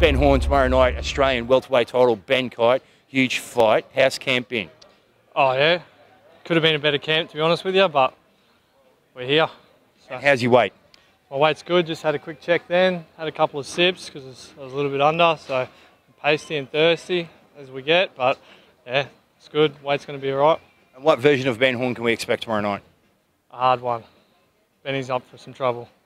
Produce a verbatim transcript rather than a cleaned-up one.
Ben Horn tomorrow night, Australian welterweight title, Ben Kite, huge fight. How's camp been? Oh yeah, could have been a better camp to be honest with you, but we're here. So. How's your weight? My weight's good, just had a quick check then, had a couple of sips because I was a little bit under, so I'm pasty and thirsty as we get, but yeah, it's good, weight's going to be alright. And what version of Ben Horn can we expect tomorrow night? A hard one. Benny's up for some trouble.